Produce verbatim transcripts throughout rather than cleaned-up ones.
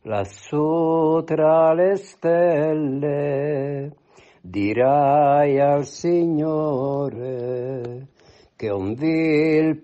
Lassù tra le stelle dirai al Signore che un vil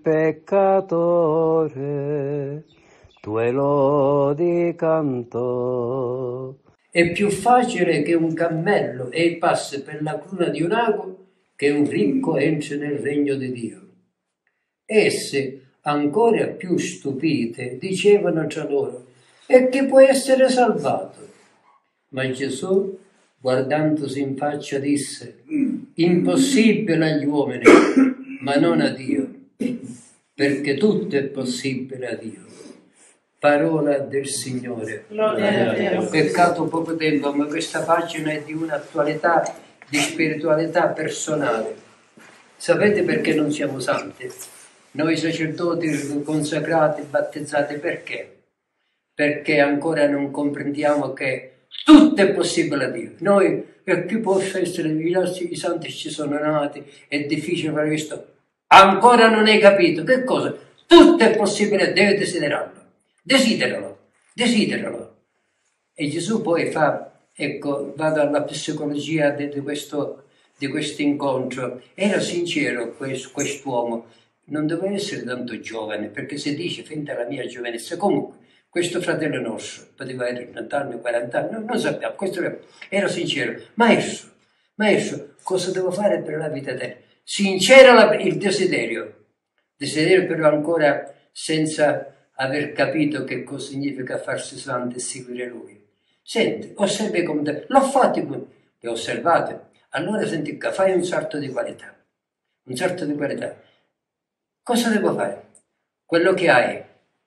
peccatore tue lodi cantò. È più facile che un cammello e passi per la cruna di un ago che un ricco entri nel regno di Dio. Esse, ancora più stupite, dicevano tra loro: e chi può essere salvato? Ma Gesù, guardandosi in faccia, disse: impossibile agli uomini, ma non a Dio, perché tutto è possibile a Dio. Parola del Signore. Ho peccato poco tempo, ma questa pagina è di un'attualità, di spiritualità personale. Sapete perché non siamo santi? Noi sacerdoti consacrati, battezzati, perché? Perché ancora non comprendiamo che tutto è possibile a Dio. Noi, e chi può essere, i santi ci sono nati, è difficile fare questo. Ancora non hai capito. Che cosa? Tutto è possibile, devi desiderarlo. Desideralo, desideralo. E Gesù poi fa, ecco, va dalla psicologia di, di questo di questo incontro. Era sincero quest, quest'uomo, non doveva essere tanto giovane, perché se dice fin dalla mia giovinezza, comunque, questo fratello nostro, poteva avere trenta anni, quaranta anni, non, non sappiamo, questo era sincero. Maestro, maestro, cosa devo fare per la vita eterna? Sincero la, il desiderio, desiderio però ancora senza aver capito che cosa significa farsi santo e seguire lui. Senti, osservi come te, l'ho fatto, le osservate. Allora senti, fai un salto di qualità, un salto di qualità. Cosa devo fare? Quello che hai.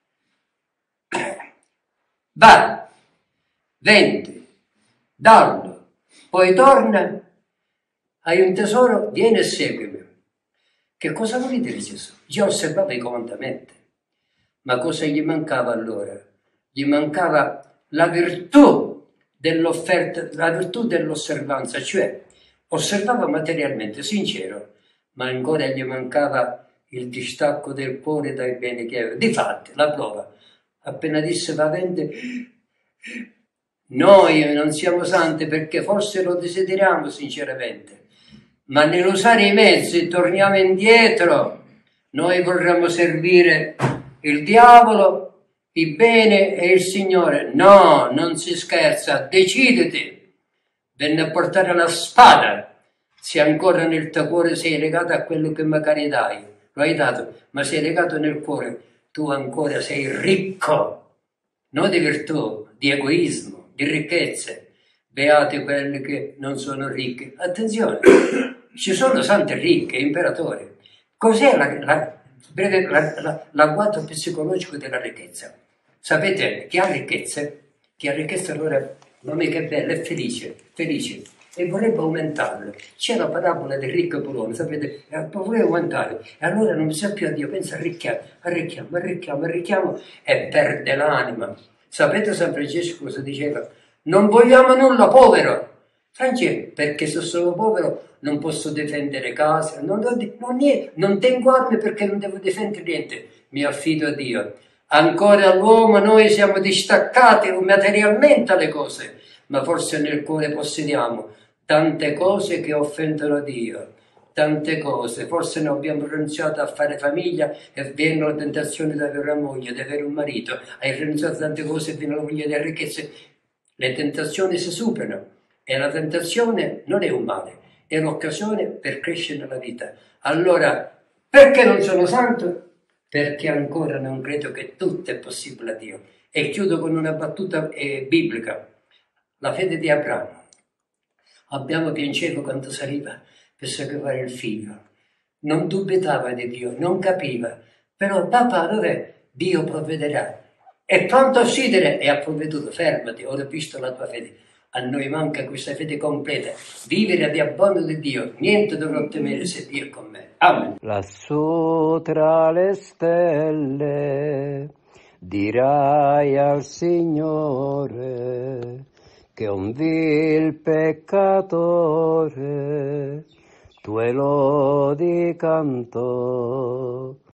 Va, vendi, dallo, poi torna, hai un tesoro, vieni e seguimi. Che cosa vuol dire Gesù? Già osservava i comandamenti. Ma cosa gli mancava allora? Gli mancava la virtù dell'offerta, la virtù dell'osservanza, cioè osservava materialmente, sincero, ma ancora gli mancava il distacco del cuore dai beni che aveva. Difatti, la prova, appena disse va vende, noi non siamo santi perché forse lo desideriamo sinceramente, ma nell'usare i mezzi torniamo indietro. Noi vorremmo servire il diavolo, il bene e il Signore. No, non si scherza, deciditi. Venne a portare la spada. Se ancora nel tuo cuore sei legato a quello che magari dai, lo hai dato, ma sei legato nel cuore, tu ancora sei ricco, non di virtù, di egoismo, di ricchezze. Beati quelli che non sono ricchi. Attenzione, ci sono santi ricchi, imperatori. Cos'è la, la breve la, la, l'agguato psicologico della ricchezza? Sapete, chi ha ricchezze, chi ha ricchezza allora non è che è bello, è felice, felice, e vorrebbe aumentarlo. C'è la parabola del ricco e povero, sapete, vorrebbe aumentare, e allora non sa più a Dio, pensa arricchiamo, arricchiamo, arricchiamo, arricchiamo, e perde l'anima. Sapete San Francesco cosa diceva? Non vogliamo nulla povero. Francesco, perché se sono povero non posso difendere casa, non, non, non tengo armi perché non devo difendere niente, mi affido a Dio. Ancora all'uomo noi siamo distaccati materialmente alle cose, ma forse nel cuore possediamo tante cose che offendono Dio, tante cose. Forse non abbiamo rinunciato a fare famiglia e viene la tentazione di avere una moglie, di avere un marito, hai rinunciato a tante cose e viene la voglia delle ricchezze. Le tentazioni si superano e la tentazione non è un male, è un'occasione per crescere nella vita. Allora, perché non sono santo? Perché ancora non credo che tutto è possibile a Dio. E chiudo con una battuta eh, biblica. La fede di Abramo. Abbiamo piangevo quando saliva per sacrificare il figlio. Non dubitava di Dio, non capiva. Però papà, dov'è? Dio provvederà. È pronto a uccidere e ha provveduto. Fermati, ora ho visto la tua fede. A noi manca questa fede completa. Vivere di abbandono di Dio. Niente dovrò temere se Dio è con me. Amen. Lassù tra le stelle dirai al Signore che un vil peccatore tue lodi cantò.